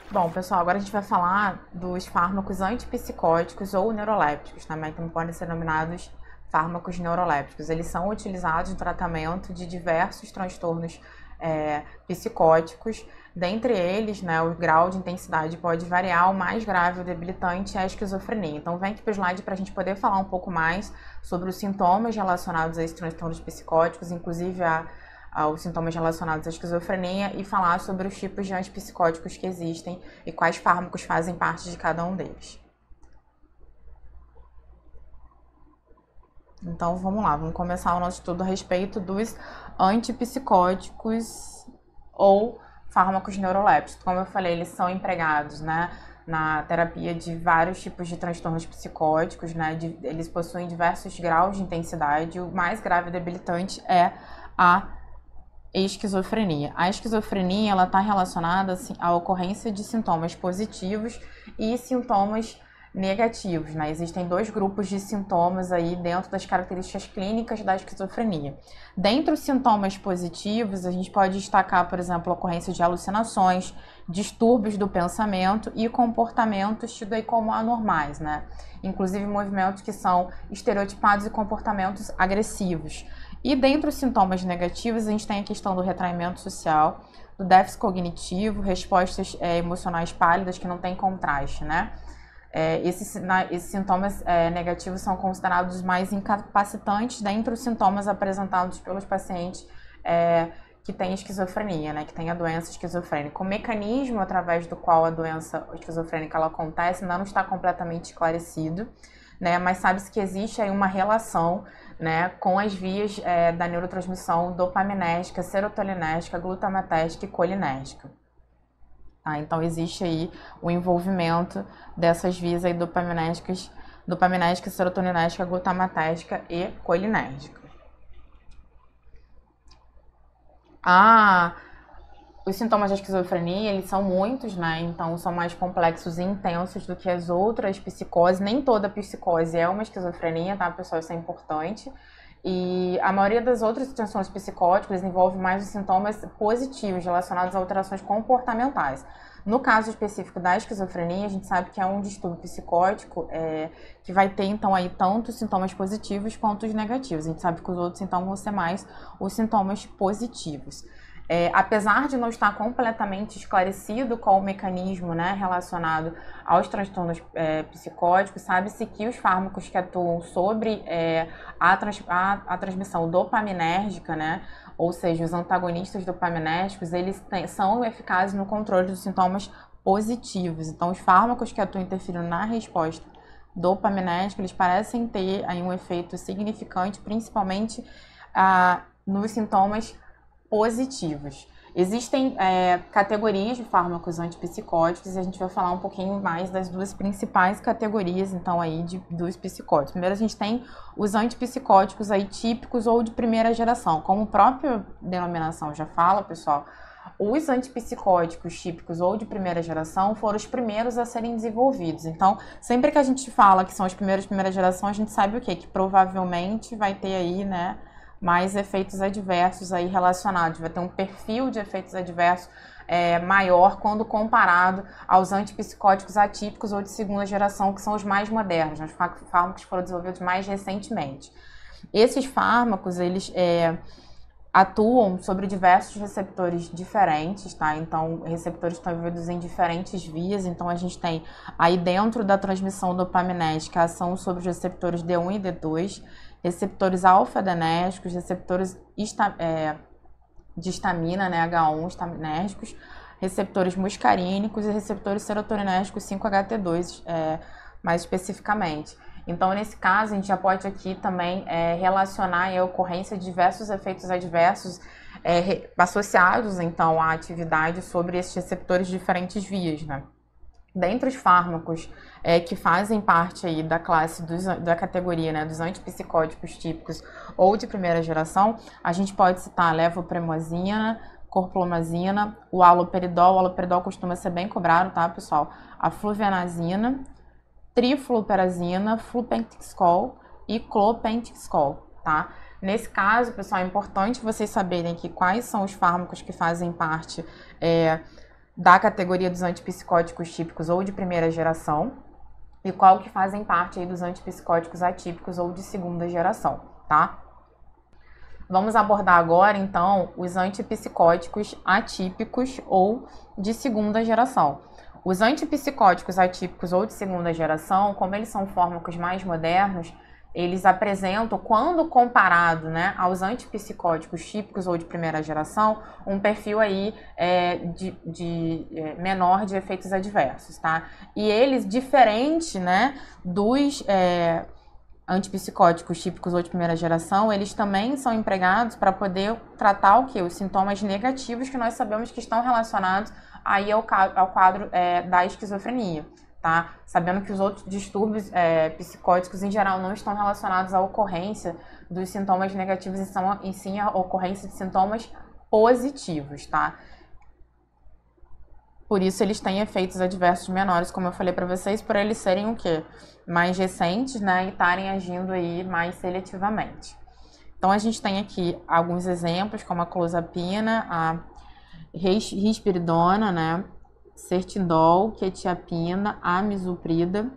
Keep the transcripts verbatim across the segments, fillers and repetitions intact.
Bom, pessoal, agora a gente vai falar dos fármacos antipsicóticos ou neurolépticos, também também podem ser denominados fármacos neurolépticos. Eles são utilizados no tratamento de diversos transtornos é, psicóticos. Dentre eles, né, o grau de intensidade pode variar, o mais grave, o debilitante, é a esquizofrenia. Então, vem aqui para o slide para a gente poder falar um pouco mais sobre os sintomas relacionados a esses transtornos psicóticos, inclusive a aos sintomas relacionados à esquizofrenia e falar sobre os tipos de antipsicóticos que existem e quais fármacos fazem parte de cada um deles. Então vamos lá, vamos começar o nosso estudo a respeito dos antipsicóticos ou fármacos neurolépticos. Como eu falei, eles são empregados, né, na terapia de vários tipos de transtornos psicóticos, né, de, eles possuem diversos graus de intensidade. O mais grave e debilitante é a esquizofrenia. A esquizofrenia ela está relacionada assim, à ocorrência de sintomas positivos e sintomas negativos, né? Existem dois grupos de sintomas aí dentro das características clínicas da esquizofrenia. Dentre os sintomas positivos, a gente pode destacar, por exemplo, a ocorrência de alucinações, distúrbios do pensamento e comportamentos tidos aí como anormais, né? Inclusive movimentos que são estereotipados e comportamentos agressivos. E dentre os sintomas negativos, a gente tem a questão do retraimento social, do déficit cognitivo, respostas é, emocionais pálidas que não têm contraste, né? É, esses, na, esses sintomas é, negativos são considerados os mais incapacitantes dentre os sintomas apresentados pelos pacientes é, que têm esquizofrenia, né? Que têm a doença esquizofrênica. O mecanismo através do qual a doença esquizofrênica ela acontece ainda não está completamente esclarecido, né? Mas sabe-se que existe aí uma relação, né, com as vias é, da neurotransmissão dopaminérgica, serotoninérgica, glutamatérgica e colinérgica. Tá? Então existe aí o envolvimento dessas vias aí dopaminérgicas, dopaminérgica, serotoninérgica, glutamatérgica e colinérgica. Ah, os sintomas da esquizofrenia, eles são muitos, né? Então, são mais complexos e intensos do que as outras psicoses. Nem toda psicose é uma esquizofrenia, tá, pessoal? Isso é importante. E a maioria das outras transtornos psicóticos envolve mais os sintomas positivos relacionados a alterações comportamentais. No caso específico da esquizofrenia, a gente sabe que é um distúrbio psicótico é, que vai ter, então, aí tanto os sintomas positivos quanto os negativos. A gente sabe que os outros sintomas vão ser mais os sintomas positivos. É, apesar de não estar completamente esclarecido qual o mecanismo, né, relacionado aos transtornos é, psicóticos, sabe-se que os fármacos que atuam sobre é, a, trans, a, a transmissão dopaminérgica, né, ou seja, os antagonistas dopaminérgicos, eles tem, são eficazes no controle dos sintomas positivos. Então, os fármacos que atuam interferindo na resposta dopaminérgica, eles parecem ter aí um efeito significante, principalmente ah, nos sintomas positivos. Existem é, categorias de fármacos antipsicóticos e a gente vai falar um pouquinho mais das duas principais categorias, então, aí, de, dos psicóticos. Primeiro, a gente tem os antipsicóticos aí típicos ou de primeira geração. Como a própria denominação já fala, pessoal, os antipsicóticos típicos ou de primeira geração foram os primeiros a serem desenvolvidos. Então, sempre que a gente fala que são os primeiros de primeira geração, a gente sabe o quê? Que provavelmente vai ter aí, né, mais efeitos adversos aí relacionados, vai ter um perfil de efeitos adversos é, maior quando comparado aos antipsicóticos atípicos ou de segunda geração, que são os mais modernos, os fármacos que foram desenvolvidos mais recentemente. Esses fármacos, eles é, atuam sobre diversos receptores diferentes, tá? Então, receptores estão envolvidos em diferentes vias, então a gente tem aí dentro da transmissão dopaminérgica a ação sobre os receptores D um e D dois, receptores alfa-adenérgicos, receptores esta, é, de histamina, né, H um, estaminérgicos, receptores muscarínicos e receptores serotoninérgicos cinco H T dois, é, mais especificamente. Então, nesse caso, a gente já pode aqui também é, relacionar a ocorrência de diversos efeitos adversos é, associados, então, à atividade sobre esses receptores de diferentes vias, né? Dentre os fármacos é, que fazem parte aí da classe, dos, da categoria, né, dos antipsicóticos típicos ou de primeira geração, a gente pode citar a levopremazina, clorpromazina, o haloperidol. O haloperidol costuma ser bem cobrado, tá, pessoal? A fluvenazina, trifluperazina, flupentixol e clopentixol, tá? Nesse caso, pessoal, é importante vocês saberem que quais são os fármacos que fazem parte é, da categoria dos antipsicóticos típicos ou de primeira geração e qual que fazem parte aí dos antipsicóticos atípicos ou de segunda geração, tá? Vamos abordar agora, então, os antipsicóticos atípicos ou de segunda geração. Os antipsicóticos atípicos ou de segunda geração, como eles são fármacos mais modernos, eles apresentam, quando comparado, né, aos antipsicóticos típicos ou de primeira geração, um perfil aí é, de, de é, menor de efeitos adversos, tá? E eles, diferente, né, dos é, antipsicóticos típicos ou de primeira geração, eles também são empregados para poder tratar o quê? Os sintomas negativos que nós sabemos que estão relacionados aí ao, ao quadro é, da esquizofrenia, tá? Sabendo que os outros distúrbios é, psicóticos em geral não estão relacionados à ocorrência dos sintomas negativos, e, são, e sim a ocorrência de sintomas positivos, tá? Por isso eles têm efeitos adversos menores, como eu falei para vocês, por eles serem o quê? Mais recentes, né, e estarem agindo aí mais seletivamente. Então a gente tem aqui alguns exemplos, como a clozapina, a risperidona, né, certidol, quetiapina, amisuprida,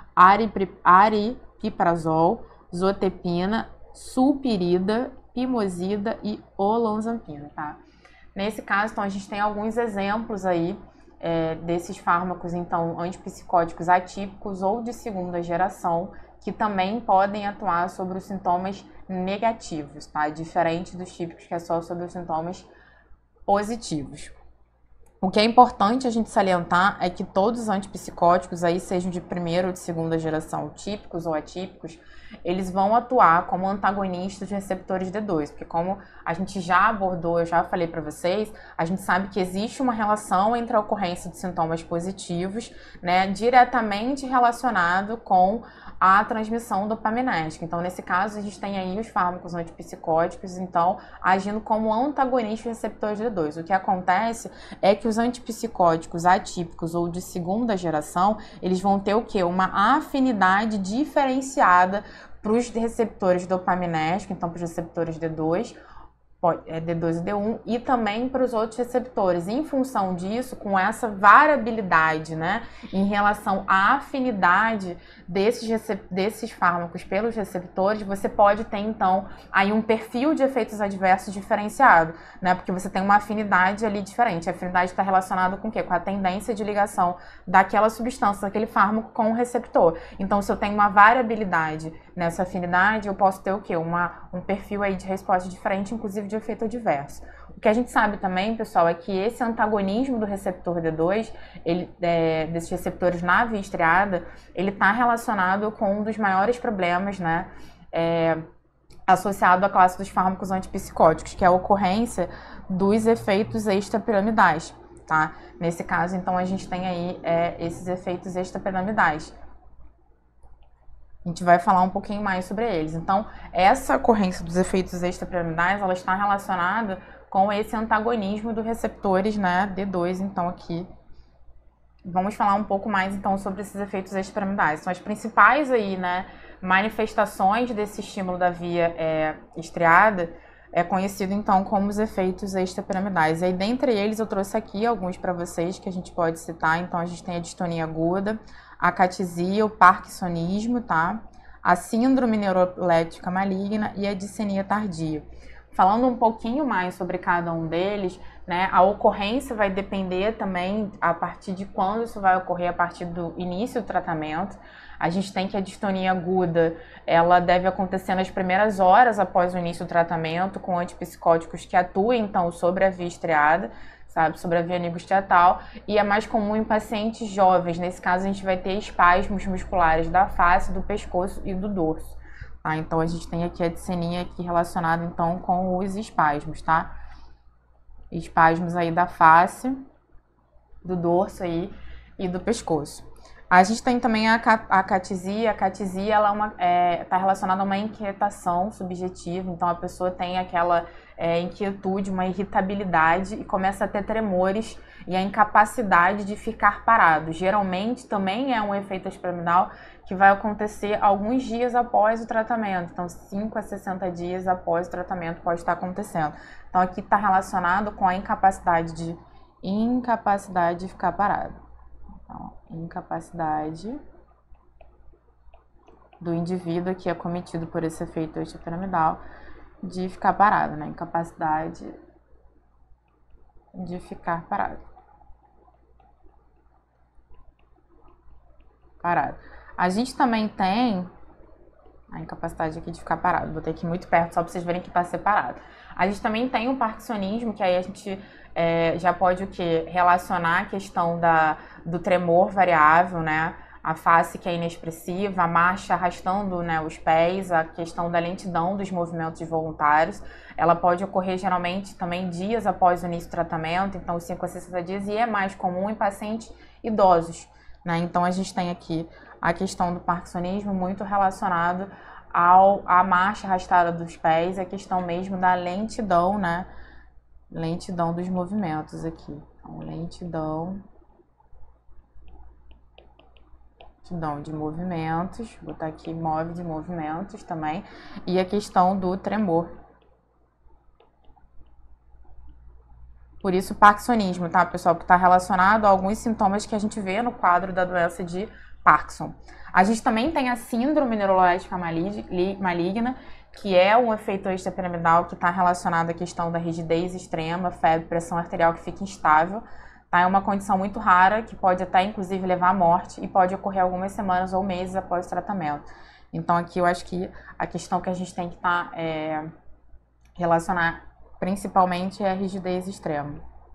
aripiprazol, zotepina, sulpirida, pimosida e olanzapina, tá? Nesse caso, então, a gente tem alguns exemplos aí é, desses fármacos, então, antipsicóticos atípicos ou de segunda geração, que também podem atuar sobre os sintomas negativos, tá? Diferente dos típicos, que é só sobre os sintomas positivos. O que é importante a gente salientar é que todos os antipsicóticos, aí sejam de primeira ou de segunda geração, típicos ou atípicos, eles vão atuar como antagonistas de receptores D dois, porque como a gente já abordou, eu já falei para vocês, a gente sabe que existe uma relação entre a ocorrência de sintomas positivos, né, diretamente relacionado com a transmissão dopaminética. Então, nesse caso, a gente tem aí os fármacos antipsicóticos, então, agindo como antagonistas de receptores D dois. O que acontece é que os antipsicóticos atípicos ou de segunda geração, eles vão ter o quê? Uma afinidade diferenciada para os receptores dopaminérgicos, então para os receptores D dois, D dois e D um, e também para os outros receptores. Em função disso, com essa variabilidade, né, em relação à afinidade desses, desses fármacos pelos receptores, você pode ter, então, aí um perfil de efeitos adversos diferenciado, né, porque você tem uma afinidade ali diferente. A afinidade está relacionada com o quê? Com a tendência de ligação daquela substância, daquele fármaco com o receptor. Então, se eu tenho uma variabilidade nessa afinidade, eu posso ter o quê? Uma, um perfil aí de resposta diferente, inclusive de efeito adverso. O que a gente sabe também, pessoal, é que esse antagonismo do receptor D dois, ele, é, desses receptores na via estriada, ele está relacionado com um dos maiores problemas, né, é, associado à classe dos fármacos antipsicóticos, que é a ocorrência dos efeitos extrapiramidais, tá? Nesse caso, então, a gente tem aí é, esses efeitos extrapiramidais. A gente vai falar um pouquinho mais sobre eles. Então, essa ocorrência dos efeitos extrapiramidais, ela está relacionada com esse antagonismo dos receptores, né, D dois. Então, aqui, vamos falar um pouco mais, então, sobre esses efeitos extrapiramidais. São as principais aí, né, manifestações desse estímulo da via é, estriada, é conhecido, então, como os efeitos extrapiramidais. E aí, dentre eles, eu trouxe aqui alguns para vocês que a gente pode citar. Então, a gente tem a distonia aguda, a acatisia, o parkinsonismo, tá? A síndrome neuroléptica maligna e a dissenia tardia. Falando um pouquinho mais sobre cada um deles, né, a ocorrência vai depender também a partir de quando isso vai ocorrer, a partir do início do tratamento. A gente tem que a distonia aguda, ela deve acontecer nas primeiras horas após o início do tratamento, com antipsicóticos que atuem, então, sobre a via estriada, sabe, sobre a via nigrostriatal, e é mais comum em pacientes jovens. Nesse caso, a gente vai ter espasmos musculares da face, do pescoço e do dorso, tá? Então, a gente tem aqui a dissenia aqui relacionada, então, com os espasmos, tá? Espasmos aí da face, do dorso aí e do pescoço. A gente tem também a acatisia. A acatisia, ela é uma, é, tá relacionada a uma inquietação subjetiva, então a pessoa tem aquela é, inquietude, uma irritabilidade e começa a ter tremores e a incapacidade de ficar parado. Geralmente também é um efeito extrapiramidal que vai acontecer alguns dias após o tratamento, então cinco a sessenta dias após o tratamento pode estar acontecendo. Então aqui está relacionado com a incapacidade de incapacidade de ficar parado. Então, incapacidade do indivíduo que é cometido por esse efeito extrapiramidal de ficar parado, né? Incapacidade de ficar parado. Parado. A gente também tem a incapacidade aqui de ficar parado. Botei aqui muito perto só para vocês verem que está separado. A gente também tem o parkinsonismo, que aí a gente é, já pode o quê? Relacionar a questão da, do tremor variável, né? A face que é inexpressiva, a marcha arrastando, né, os pés, a questão da lentidão dos movimentos voluntários. Ela pode ocorrer geralmente também dias após o início do tratamento, então cinco a sessenta dias, e é mais comum em pacientes idosos, né? Então a gente tem aqui a questão do parkinsonismo muito relacionado ao, à marcha arrastada dos pés, a questão mesmo da lentidão, né? Lentidão dos movimentos aqui. Então, lentidão, lentidão de movimentos, vou botar aqui move de movimentos também, e a questão do tremor. Por isso, parkinsonismo, tá, pessoal? Que está relacionado a alguns sintomas que a gente vê no quadro da doença de Parkinson. A gente também tem a síndrome neurológica maligna, que é um efeito extrapiramidal que está relacionado à questão da rigidez extrema, febre, pressão arterial que fica instável. Tá? É uma condição muito rara que pode até, inclusive, levar à morte e pode ocorrer algumas semanas ou meses após o tratamento. Então, aqui eu acho que a questão que a gente tem que estar tá, é, relacionar principalmente é a rigidez extrema.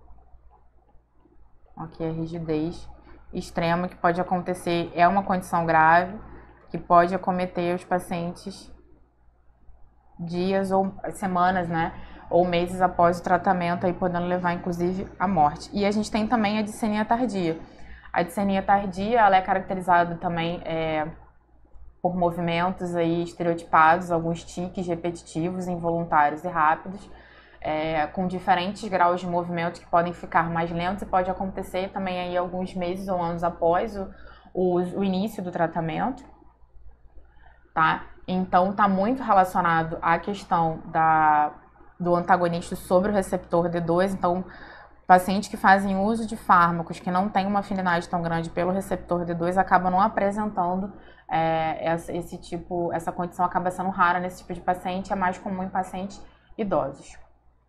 Aqui é a rigidez extrema que pode acontecer, é uma condição grave que pode acometer os pacientes dias ou semanas, né, ou meses após o tratamento, aí podendo levar inclusive à morte. E a gente tem também a dissenia tardia. A dissenia tardia, ela é caracterizada também é, por movimentos aí estereotipados, alguns tiques repetitivos, involuntários e rápidos, É, com diferentes graus de movimento que podem ficar mais lentos e pode acontecer também aí alguns meses ou anos após o, o, o início do tratamento, tá? Então, tá muito relacionado à questão da, do antagonista sobre o receptor D dois, então, pacientes que fazem uso de fármacos que não têm uma afinidade tão grande pelo receptor D dois acabam não apresentando é, esse tipo, essa condição acaba sendo rara nesse tipo de paciente, é mais comum em pacientes idosos.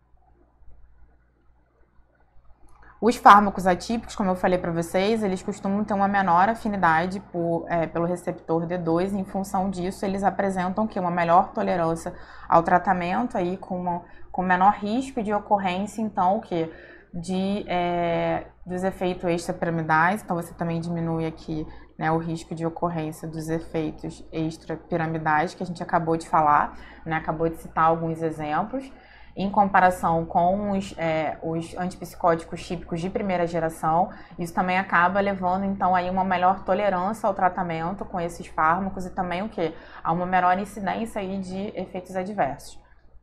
Os fármacos atípicos, como eu falei para vocês, eles costumam ter uma menor afinidade por, é, pelo receptor D dois, e em função disso eles apresentam que uma melhor tolerância ao tratamento, aí com, uma, com menor risco de ocorrência, então, o que? De, é, dos efeitos extrapiramidais, então você também diminui aqui, né, o risco de ocorrência dos efeitos extrapiramidais que a gente acabou de falar, né, acabou de citar alguns exemplos. Em comparação com os, é, os antipsicóticos típicos de primeira geração, isso também acaba levando, então, aí uma melhor tolerância ao tratamento com esses fármacos e também o quê? A uma menor incidência aí de efeitos adversos.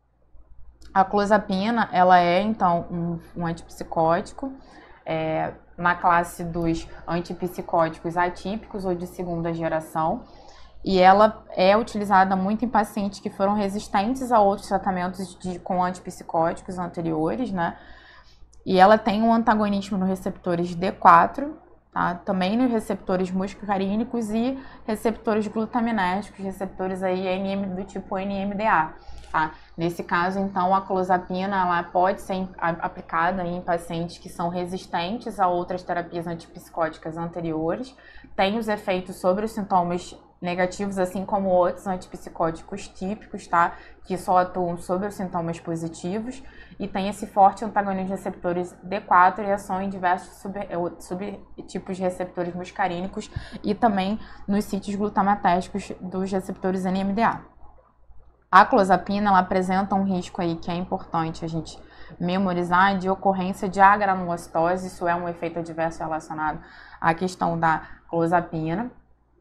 A clozapina, ela é, então, um, um antipsicótico, é, na classe dos antipsicóticos atípicos ou de segunda geração, e ela é utilizada muito em pacientes que foram resistentes a outros tratamentos de, com antipsicóticos anteriores, né? E ela tem um antagonismo nos receptores D quatro, tá? Também nos receptores muscarínicos e receptores glutaminérgicos, receptores aí N M, do tipo N M D A, tá? Nesse caso, então, a clozapina ela pode ser aplicada em pacientes que são resistentes a outras terapias antipsicóticas anteriores, tem os efeitos sobre os sintomas negativos, assim como outros antipsicóticos típicos, tá? Que só atuam sobre os sintomas positivos e tem esse forte antagonismo de receptores D quatro e ação em diversos subtipos de receptores muscarínicos e também nos sítios glutamatérgicos dos receptores N M D A. A clozapina, ela apresenta um risco aí que é importante a gente memorizar de ocorrência de agranulocitose, isso é um efeito adverso relacionado à questão da clozapina.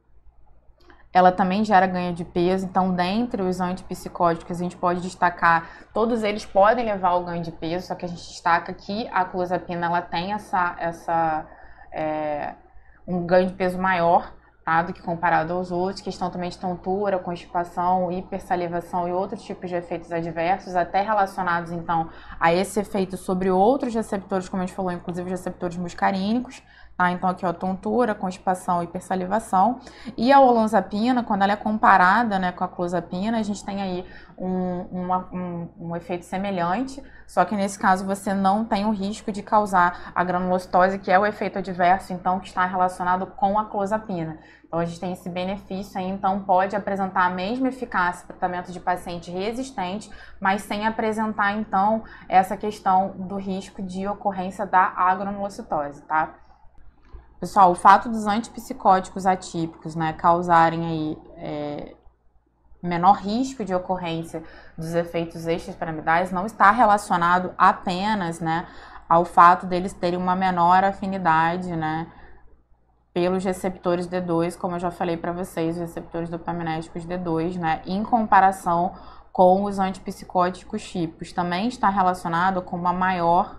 Ela também gera ganho de peso, então dentre os antipsicóticos a gente pode destacar, todos eles podem levar ao ganho de peso, só que a gente destaca que a clozapina ela tem essa, essa, é, um ganho de peso maior, tá? Do que comparado aos outros, questão também de tontura, constipação, hipersalivação e outros tipos de efeitos adversos, até relacionados, então, a esse efeito sobre outros receptores, como a gente falou, inclusive os receptores muscarínicos, tá? Então, aqui, ó, tontura, constipação, hipersalivação. E a olanzapina, quando ela é comparada, né, com a clozapina, a gente tem aí um, uma, um, um efeito semelhante, só que nesse caso você não tem o risco de causar a granulocitose, que é o efeito adverso, então, que está relacionado com a clozapina. Então, a gente tem esse benefício aí, então pode apresentar a mesma eficácia para tratamento de paciente resistente, mas sem apresentar, então, essa questão do risco de ocorrência da agranulocitose, tá? Pessoal, o fato dos antipsicóticos atípicos, né, causarem aí é, menor risco de ocorrência dos efeitos extrapiramidais não está relacionado apenas, né, ao fato deles terem uma menor afinidade, né, pelos receptores D dois, como eu já falei para vocês, os receptores dopaminérgicos D dois, né, em comparação com os antipsicóticos típicos. Também está relacionado com uma maior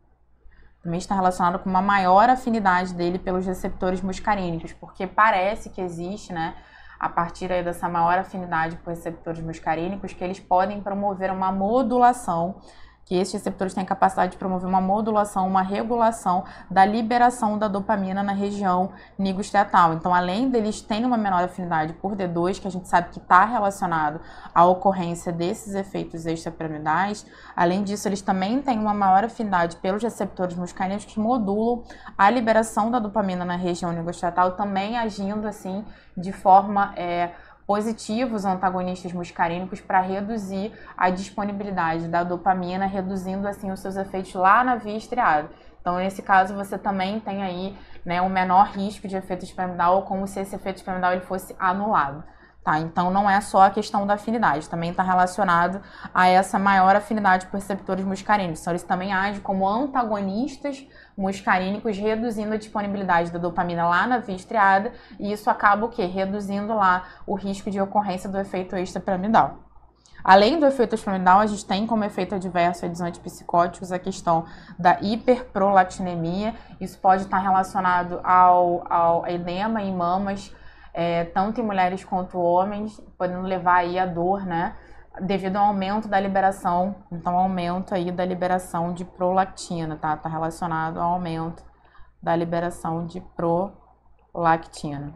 também está relacionado com uma maior afinidade dele pelos receptores muscarínicos, porque parece que existe, né, a partir aí dessa maior afinidade por receptores muscarínicos, que eles podem promover uma modulação, que esses receptores têm a capacidade de promover uma modulação, uma regulação da liberação da dopamina na região nigrostriatal. Então, além deles terem uma menor afinidade por D dois, que a gente sabe que está relacionado à ocorrência desses efeitos extrapiramidais, além disso, eles também têm uma maior afinidade pelos receptores muscarínicos que modulam a liberação da dopamina na região nigrostriatal, também agindo assim de forma é, positiva os antagonistas muscarínicos para reduzir a disponibilidade da dopamina, reduzindo assim os seus efeitos lá na via estriada. Então, nesse caso, você também tem aí, né, um menor risco de efeito extrapiramidal, como se esse efeito extrapiramidal ele fosse anulado. Tá? Então, não é só a questão da afinidade, também está relacionado a essa maior afinidade por receptores muscarínicos. Então, eles também agem como antagonistas muscarínicos, reduzindo a disponibilidade da dopamina lá na via estriada, e isso acaba o quê? Reduzindo lá o risco de ocorrência do efeito extrapiramidal. Além do efeito extrapiramidal, a gente tem como efeito adverso dos antipsicóticos a questão da hiperprolactinemia. Isso pode estar relacionado ao, ao edema em mamas, É, tanto em mulheres quanto homens, podendo levar aí a dor, né, devido ao aumento da liberação, então aumento aí da liberação de prolactina, tá? Tá relacionado ao aumento da liberação de prolactina.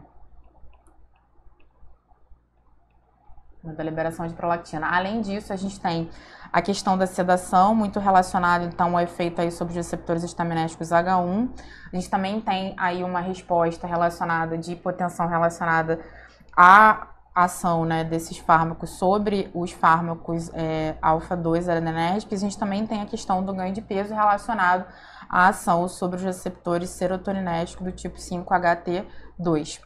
Da liberação de prolactina. Além disso, a gente tem a questão da sedação, muito relacionada, então, ao efeito aí sobre os receptores estaminérgicos H um. A gente também tem aí uma resposta relacionada de hipotensão relacionada à ação, né, desses fármacos sobre os fármacos é, alfa dois adrenérgicos. A gente também tem a questão do ganho de peso relacionado à ação sobre os receptores serotoninérgicos do tipo cinco H T dois.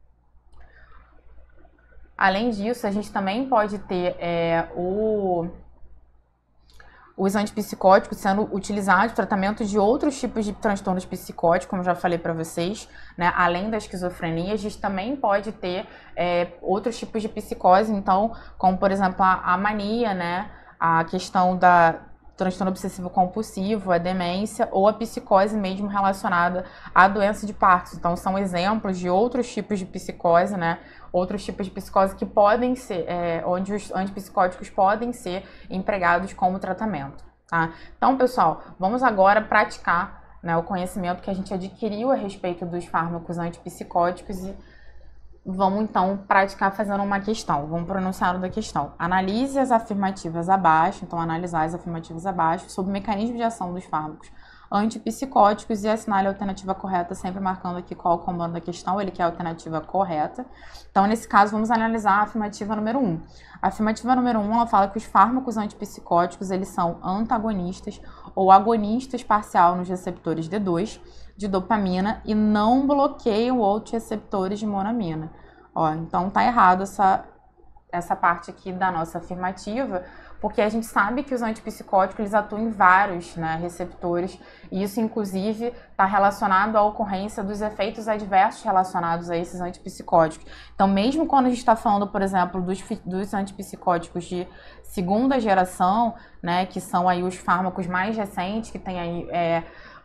Além disso, a gente também pode ter é, o, os antipsicóticos sendo utilizados para tratamento de outros tipos de transtornos psicóticos, como já falei para vocês, né? Além da esquizofrenia, a gente também pode ter é, outros tipos de psicose, então, como por exemplo a, a mania, né? A questão da transtorno obsessivo compulsivo, a demência ou a psicose mesmo relacionada à doença de Parkinson. Então, são exemplos de outros tipos de psicose, né? Outros tipos de psicose que podem ser, é, onde os antipsicóticos podem ser empregados como tratamento, tá? Então, pessoal, vamos agora praticar, né, o conhecimento que a gente adquiriu a respeito dos fármacos antipsicóticos e vamos, então, praticar fazendo uma questão. Vamos pronunciar da questão. Analise as afirmativas abaixo, então, analisar as afirmativas abaixo sobre o mecanismo de ação dos fármacos antipsicóticos e assinale a alternativa correta, sempre marcando aqui qual o comando da questão, ele quer a alternativa correta. Então, nesse caso, vamos analisar a afirmativa número um. A afirmativa número um, ela fala que os fármacos antipsicóticos, eles são antagonistas ou agonistas parcial nos receptores D dois de dopamina e não bloqueiam outros receptores de monoamina. Ó, então, tá errado essa, essa parte aqui da nossa afirmativa, porque a gente sabe que os antipsicóticos eles atuam em vários, né, receptores, e isso, inclusive, está relacionado à ocorrência dos efeitos adversos relacionados a esses antipsicóticos. Então, mesmo quando a gente está falando, por exemplo, dos, dos antipsicóticos de segunda geração, né, que são aí os fármacos mais recentes, que tem aí é,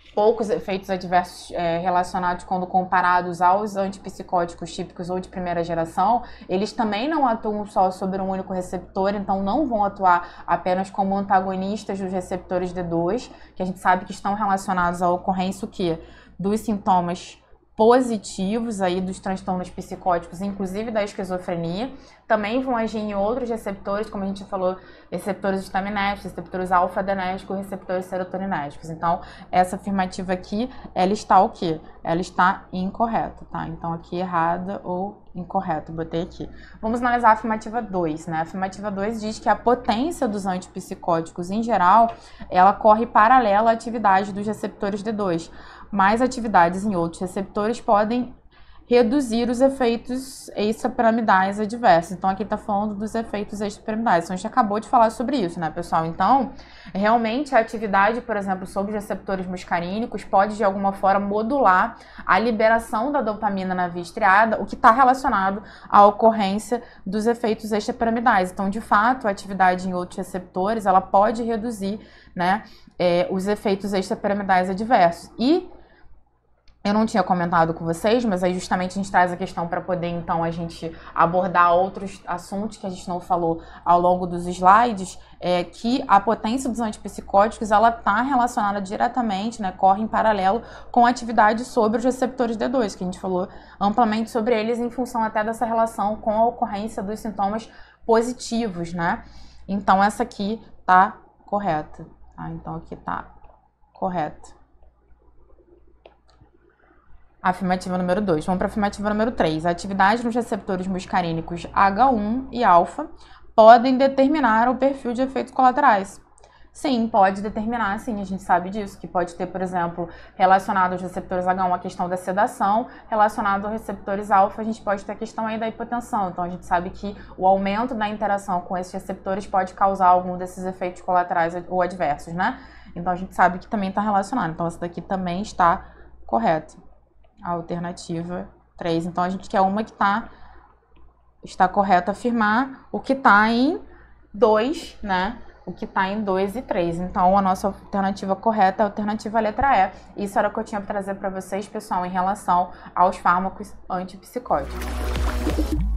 poucos efeitos adversos é, relacionados quando comparados aos antipsicóticos típicos ou de primeira geração, eles também não atuam só sobre um único receptor, então não vão atuar apenas como antagonistas dos receptores D dois, que a gente sabe que estão relacionados à ocorrência o quê? Dos sintomas positivos aí dos transtornos psicóticos, inclusive da esquizofrenia, também vão agir em outros receptores, como a gente falou, receptores estaminérgicos, receptores alfa-adenérgicos, receptores serotoninérgicos. Então, essa afirmativa aqui, ela está o quê? Ela está incorreta, tá? Então, aqui errada ou incorreta, botei aqui. Vamos analisar a afirmativa dois, né? A afirmativa dois diz que a potência dos antipsicóticos, em geral, ela corre paralela à atividade dos receptores D dois, mas atividades em outros receptores podem reduzir os efeitos extrapiramidais adversos. Então, aqui está falando dos efeitos extrapiramidais. Então, a gente acabou de falar sobre isso, né, pessoal? Então, realmente, a atividade, por exemplo, sobre os receptores muscarínicos pode, de alguma forma, modular a liberação da dopamina na via estriada, o que está relacionado à ocorrência dos efeitos extrapiramidais. Então, de fato, a atividade em outros receptores, ela pode reduzir, né, é, os efeitos extrapiramidais adversos. E eu não tinha comentado com vocês, mas aí justamente a gente traz a questão para poder, então, a gente abordar outros assuntos que a gente não falou ao longo dos slides, é que a potência dos antipsicóticos, ela está relacionada diretamente, né, corre em paralelo com a atividade sobre os receptores D dois, que a gente falou amplamente sobre eles em função até dessa relação com a ocorrência dos sintomas positivos, né? Então, essa aqui tá correta, tá? Então, aqui tá correta. Afirmativa número dois. Vamos para a afirmativa número três. A atividade nos receptores muscarínicos H um e alfa podem determinar o perfil de efeitos colaterais. Sim, pode determinar, sim, a gente sabe disso, que pode ter, por exemplo, relacionado aos receptores H um a questão da sedação, relacionado aos receptores alfa, a gente pode ter a questão aí da hipotensão. Então, a gente sabe que o aumento da interação com esses receptores pode causar algum desses efeitos colaterais ou adversos, né? Então, a gente sabe que também está relacionado. Então, essa daqui também está correta. A alternativa três. Então, a gente quer uma que tá, está correta afirmar o que está em dois, né? O que está em dois e três. Então, a nossa alternativa correta é a alternativa letra E. Isso era o que eu tinha para trazer para vocês, pessoal, em relação aos fármacos antipsicóticos.